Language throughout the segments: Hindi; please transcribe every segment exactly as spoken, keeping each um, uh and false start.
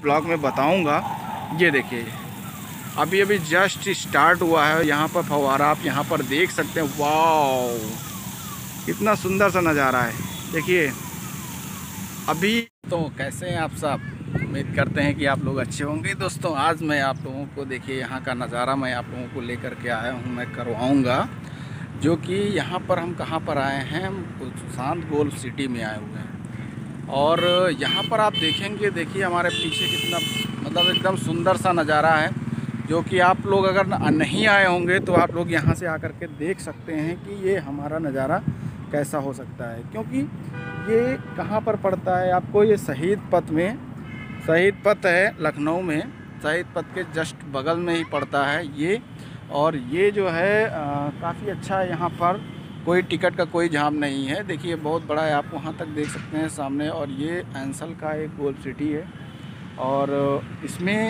ब्लॉग में बताऊंगा। ये देखिए अभी अभी जस्ट स्टार्ट हुआ है यहाँ पर फव्वारा, आप यहाँ पर देख सकते हैं। वाओ कितना सुंदर सा नज़ारा है। देखिए अभी तो कैसे हैं आप सब, उम्मीद करते हैं कि आप लोग अच्छे होंगे। दोस्तों आज मैं आप लोगों को देखिए यहाँ का नज़ारा मैं आप लोगों को लेकर के आया हूँ, मैं करवाऊँगा। जो कि यहाँ पर हम कहाँ पर आए हैं, हम सुशांत गोल्फ सिटी में आए हुए हैं। और यहाँ पर आप देखेंगे, देखिए हमारे पीछे कितना मतलब एकदम सुंदर सा नज़ारा है, जो कि आप लोग अगर नहीं आए होंगे तो आप लोग यहाँ से आकर के देख सकते हैं कि ये हमारा नज़ारा कैसा हो सकता है। क्योंकि ये कहाँ पर पड़ता है आपको, ये शहीद पथ में, शहीद पथ है लखनऊ में, शहीद पथ के जस्ट बगल में ही पड़ता है ये। और ये जो है काफ़ी अच्छा है, यहाँ पर कोई टिकट का कोई जाम नहीं है। देखिए बहुत बड़ा है, आप वहाँ तक देख सकते हैं सामने। और ये एंसल का एक गोल्फ सिटी है। और इसमें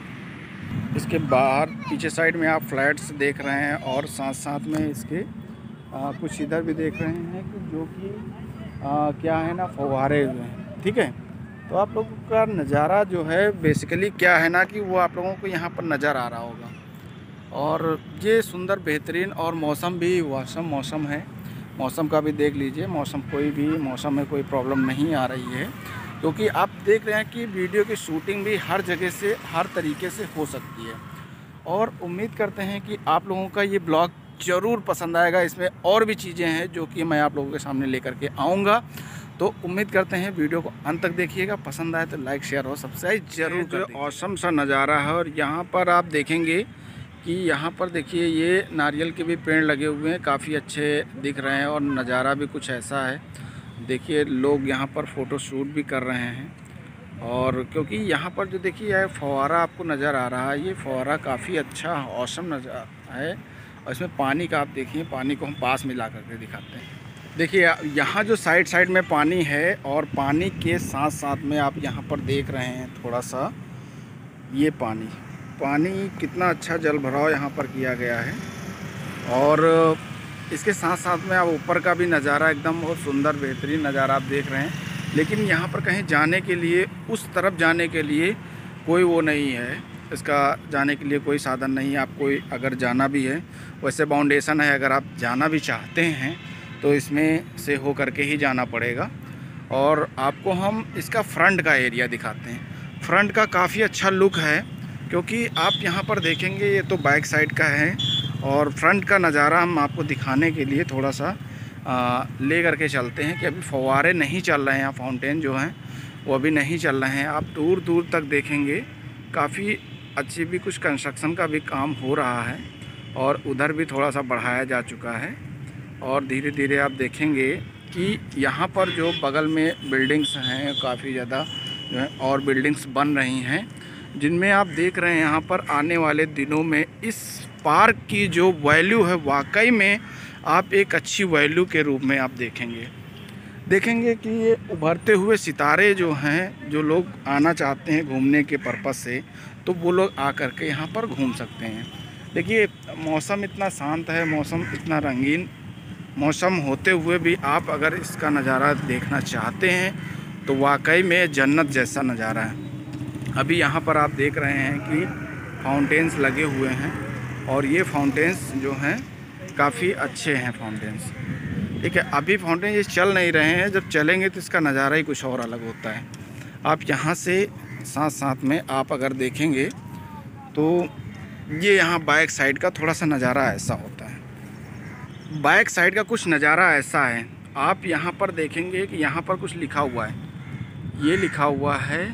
इसके बाहर पीछे साइड में आप फ्लैट्स देख रहे हैं, और साथ साथ में इसके आ, कुछ इधर भी देख रहे हैं कि जो कि क्या है ना, फव्वारे हुए हैं। ठीक है, तो आप लोगों का नज़ारा जो है बेसिकली क्या है ना कि वो आप लोगों को यहाँ पर नज़र आ रहा होगा। और ये सुंदर बेहतरीन और मौसम भी वासम मौसम है, मौसम का भी देख लीजिए। मौसम कोई भी मौसम में कोई प्रॉब्लम नहीं आ रही है, क्योंकि आप देख रहे हैं कि वीडियो की शूटिंग भी हर जगह से हर तरीके से हो सकती है। और उम्मीद करते हैं कि आप लोगों का ये ब्लॉग ज़रूर पसंद आएगा। इसमें और भी चीज़ें हैं जो कि मैं आप लोगों के सामने लेकर के आऊँगा। तो उम्मीद करते हैं वीडियो को अंत तक देखिएगा, पसंद आए तो लाइक शेयर और सब्सक्राइब जरूर करें। ऑसम सा नज़ारा है। और यहाँ पर आप देखेंगे कि यहाँ पर देखिए ये नारियल के भी पेड़ लगे हुए हैं, काफ़ी अच्छे दिख रहे हैं। और नज़ारा भी कुछ ऐसा है, देखिए लोग यहाँ पर फ़ोटो शूट भी कर रहे हैं। और क्योंकि यहाँ पर जो देखिए है फव्वारा आपको नज़र आ रहा है, ये फव्वारा काफ़ी अच्छा औसम नज़ारा है। और इसमें पानी का आप देखिए, पानी को हम पास में ला करके दिखाते हैं। देखिए यहाँ जो साइड साइड में पानी है, और पानी के साथ साथ में आप यहाँ पर देख रहे हैं थोड़ा सा ये पानी पानी कितना अच्छा जल भराव यहाँ पर किया गया है। और इसके साथ साथ में आप ऊपर का भी नज़ारा एकदम बहुत सुंदर बेहतरीन नज़ारा आप देख रहे हैं। लेकिन यहाँ पर कहीं जाने के लिए, उस तरफ जाने के लिए कोई वो नहीं है, इसका जाने के लिए कोई साधन नहीं है। आप कोई अगर जाना भी है, वैसे बाउंडेशन है, अगर आप जाना भी चाहते हैं तो इसमें से हो करके ही जाना पड़ेगा। और आपको हम इसका फ्रंट का एरिया दिखाते हैं। फ्रंट का काफ़ी अच्छा लुक है, क्योंकि आप यहाँ पर देखेंगे ये तो बैक साइड का है। और फ्रंट का नज़ारा हम आपको दिखाने के लिए थोड़ा सा आ, ले करके चलते हैं कि अभी फव्वारे नहीं चल रहे हैं, यहाँ फाउंटेन जो हैं वो अभी नहीं चल रहे हैं। आप दूर दूर तक देखेंगे काफ़ी अच्छी भी कुछ कंस्ट्रक्शन का भी काम हो रहा है, और उधर भी थोड़ा सा बढ़ाया जा चुका है। और धीरे धीरे आप देखेंगे कि यहाँ पर जो बगल में बिल्डिंग्स हैं काफ़ी ज़्यादा जो है, और बिल्डिंग्स बन रही हैं, जिनमें आप देख रहे हैं यहाँ पर आने वाले दिनों में इस पार्क की जो वैल्यू है, वाकई में आप एक अच्छी वैल्यू के रूप में आप देखेंगे देखेंगे कि ये उभरते हुए सितारे जो हैं, जो लोग आना चाहते हैं घूमने के पर्पज़ से, तो वो लोग आकर के यहाँ पर घूम सकते हैं। देखिए मौसम इतना शांत है, मौसम इतना रंगीन मौसम होते हुए भी आप अगर इसका नज़ारा देखना चाहते हैं तो वाकई में जन्नत जैसा नज़ारा है। अभी यहाँ पर आप देख रहे हैं कि फाउंटेन्स लगे हुए हैं, और ये फाउंटेन्स जो हैं काफ़ी अच्छे हैं फाउंटेन्स। ठीक है, अभी फाउंटेन ये चल नहीं रहे हैं, जब चलेंगे तो इसका नज़ारा ही कुछ और अलग होता है। आप यहाँ से साथ साथ में आप अगर देखेंगे तो ये यहाँ बैक साइड का थोड़ा सा नज़ारा ऐसा होता है। बैक साइड का कुछ नज़ारा ऐसा है, आप यहाँ पर देखेंगे कि यहाँ पर कुछ लिखा हुआ है। ये लिखा हुआ है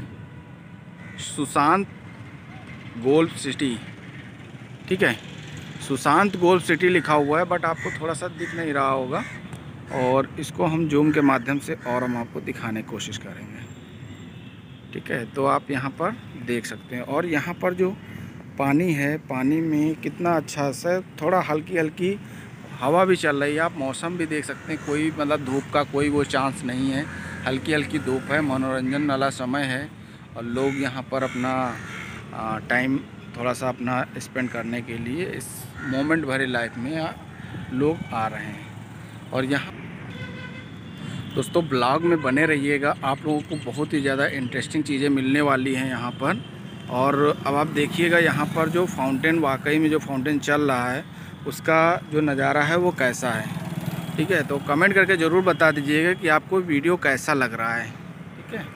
सुशांत गोल्फ सिटी। ठीक है, सुशांत गोल्फ सिटी लिखा हुआ है, बट आपको थोड़ा सा दिख नहीं रहा होगा। और इसको हम जूम के माध्यम से और हम आपको दिखाने की कोशिश करेंगे। ठीक है, तो आप यहाँ पर देख सकते हैं। और यहाँ पर जो पानी है, पानी में कितना अच्छा सा थोड़ा हल्की हल्की हवा भी चल रही है। आप मौसम भी देख सकते हैं, कोई मतलब धूप का कोई वो चांस नहीं है, हल्की हल्की धूप है, मनोरंजन वाला समय है। और लोग यहाँ पर अपना टाइम थोड़ा सा अपना स्पेंड करने के लिए इस मोमेंट भरे लाइफ में लोग आ रहे हैं। और यहाँ दोस्तों ब्लॉग में बने रहिएगा, आप लोगों को बहुत ही ज़्यादा इंटरेस्टिंग चीज़ें मिलने वाली हैं यहाँ पर। और अब आप देखिएगा यहाँ पर जो फाउंटेन, वाकई में जो फाउंटेन चल रहा है उसका जो नज़ारा है वो कैसा है। ठीक है, तो कमेंट करके ज़रूर बता दीजिएगा कि आपको वीडियो कैसा लग रहा है। ठीक है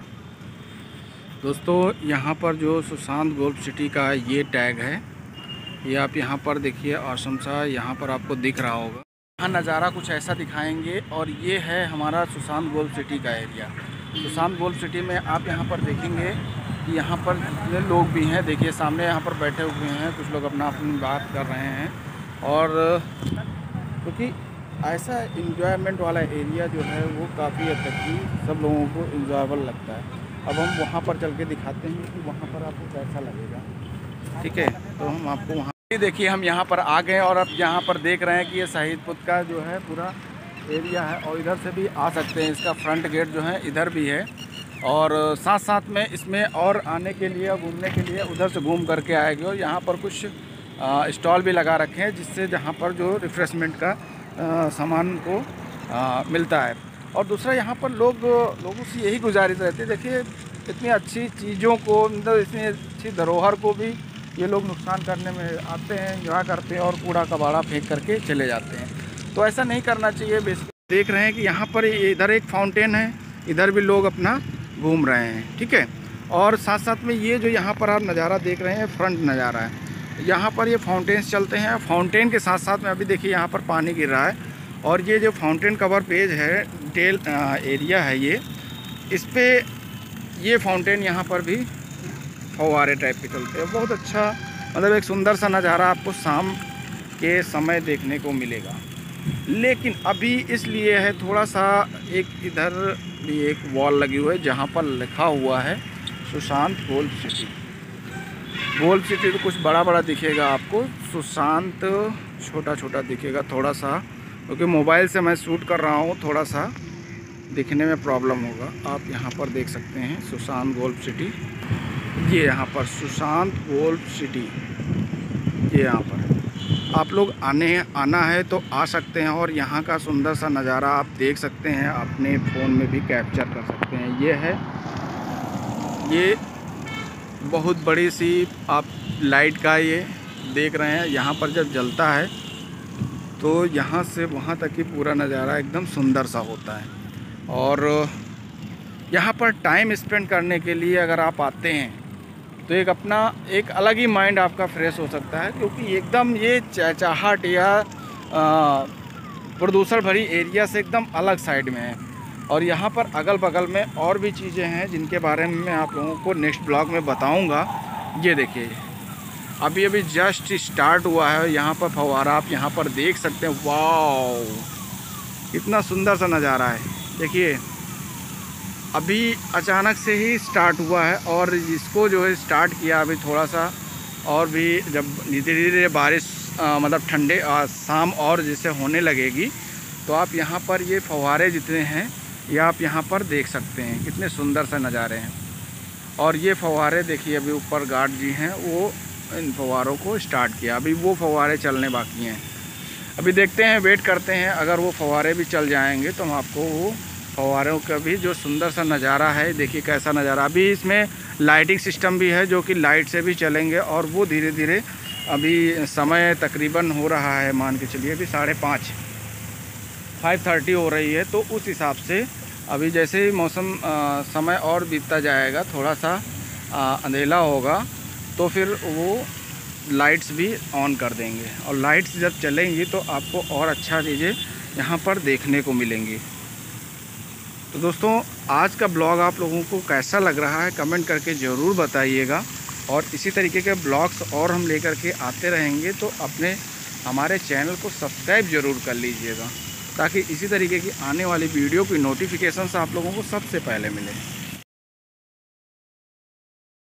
दोस्तों, यहाँ पर जो सुशांत गोल्फ सिटी का ये टैग है, ये आप यहाँ पर देखिए ऑसम सा यहाँ पर आपको दिख रहा होगा। यहाँ नज़ारा कुछ ऐसा दिखाएंगे और ये है हमारा सुशांत गोल्फ सिटी का एरिया। सुशांत गोल्फ सिटी में आप यहाँ पर देखेंगे कि यहाँ पर जितने लोग भी हैं, देखिए सामने यहाँ पर बैठे हुए हैं, कुछ लोग अपना अपनी बात कर रहे हैं। और क्योंकि तो ऐसा इन्जॉयमेंट वाला एरिया जो है वो काफ़ी हद तक ही सब लोगों को इन्जॉयबल लगता है। अब हम वहाँ पर चल के दिखाते हैं कि वहाँ पर आपको कैसा लगेगा। ठीक है, तो हम आपको वहाँ देखिए हम यहाँ पर आ गए और अब यहाँ पर देख रहे हैं कि ये शहीदपुर का जो है पूरा एरिया है और इधर से भी आ सकते हैं। इसका फ्रंट गेट जो है इधर भी है और साथ साथ में इसमें और आने के लिए, घूमने के लिए उधर से घूम करके आएगी। और यहाँ पर कुछ स्टॉल भी लगा रखे हैं जिससे जहाँ पर जो रिफ़्रेशमेंट का आ, सामान को आ, मिलता है। और दूसरा यहाँ पर लोग लोगों से यही गुजारिश रहती है, देखिए इतनी अच्छी चीज़ों को, मतलब इतनी अच्छी धरोहर को भी ये लोग नुकसान करने में आते हैं, एंजॉय करते हैं और कूड़ा कबाड़ा फेंक करके चले जाते हैं। तो ऐसा नहीं करना चाहिए। बेसिक देख रहे हैं कि यहाँ पर इधर एक फाउंटेन है, इधर भी लोग अपना घूम रहे हैं। ठीक है, और साथ साथ में ये जो यहाँ पर आप नज़ारा देख रहे हैं फ्रंट नज़ारा है, यहाँ पर ये फाउंटेन्स चलते हैं। फाउंटेन के साथ साथ में अभी देखिए यहाँ पर पानी गिर रहा है और ये जो फाउंटेन कवर पेज है, डिटेल एरिया है ये, इस पर ये फाउंटेन यहाँ पर भी फव्वारे टाइप के चलते हैं। बहुत अच्छा, मतलब एक सुंदर सा नज़ारा आपको शाम के समय देखने को मिलेगा। लेकिन अभी इसलिए है थोड़ा सा, एक इधर भी एक वॉल लगी हुई है जहाँ पर लिखा हुआ है Sushant golf city. Golf city तो कुछ बड़ा बड़ा दिखेगा आपको, सुशांत छोटा छोटा दिखेगा थोड़ा सा, क्योंकि मोबाइल से मैं शूट कर रहा हूँ, थोड़ा सा दिखने में प्रॉब्लम होगा। आप यहाँ पर देख सकते हैं सुशांत गोल्फ सिटी, ये यहाँ पर सुशांत गोल्फ सिटी, ये यहाँ पर आप लोग आने आना है तो आ सकते हैं और यहाँ का सुंदर सा नज़ारा आप देख सकते हैं, अपने फ़ोन में भी कैप्चर कर सकते हैं। ये है, ये बहुत बड़ी सी आप लाइट का ये देख रहे हैं, यहाँ पर जब जलता है तो यहाँ से वहाँ तक की पूरा नज़ारा एकदम सुंदर सा होता है। और यहाँ पर टाइम स्पेंड करने के लिए अगर आप आते हैं तो एक अपना एक अलग ही माइंड आपका फ्रेश हो सकता है, क्योंकि एकदम ये चहचहाट या प्रदूषण भरी एरिया से एकदम अलग साइड में है। और यहाँ पर अगल बगल में और भी चीज़ें हैं जिनके बारे में मैं आप लोगों को नेक्स्ट ब्लॉग में बताऊँगा। ये देखिए अभी अभी जस्ट स्टार्ट हुआ है, यहाँ पर फव्वारा आप यहाँ पर देख सकते हैं। वाओ, कितना सुंदर सा नज़ारा है। देखिए अभी अचानक से ही स्टार्ट हुआ है और इसको जो है स्टार्ट किया अभी थोड़ा सा, और भी जब धीरे धीरे बारिश आ, मतलब ठंडे शाम और जैसे होने लगेगी तो आप यहाँ पर ये फव्वारे जितने हैं ये आप यहाँ पर देख सकते हैं, कितने सुंदर सा नज़ारे हैं। और ये फव्वारे देखिए अभी ऊपर गार्ड जी हैं वो इन फव्वारों को स्टार्ट किया, अभी वो फव्वारे चलने बाकी हैं। अभी देखते हैं, वेट करते हैं, अगर वो फव्वारे भी चल जाएंगे तो हम आपको वो फव्वारों का भी जो सुंदर सा नज़ारा है, देखिए कैसा नज़ारा। अभी इसमें लाइटिंग सिस्टम भी है जो कि लाइट से भी चलेंगे और वो धीरे धीरे, अभी समय तकरीबन हो रहा है, मान के चलिए अभी साढ़े पाँच फाइव थर्टी हो रही है, तो उस हिसाब से अभी जैसे ही मौसम आ, समय और बीतता जाएगा, थोड़ा सा अंधेला होगा तो फिर वो लाइट्स भी ऑन कर देंगे और लाइट्स जब चलेंगी तो आपको और अच्छा चीज़ें यहाँ पर देखने को मिलेंगी। तो दोस्तों आज का ब्लॉग आप लोगों को कैसा लग रहा है कमेंट करके ज़रूर बताइएगा। और इसी तरीके के ब्लॉग्स और हम लेकर के आते रहेंगे, तो अपने हमारे चैनल को सब्सक्राइब ज़रूर कर लीजिएगा ताकि इसी तरीके की आने वाली वीडियो की नोटिफिकेशंस आप लोगों को सबसे पहले मिले।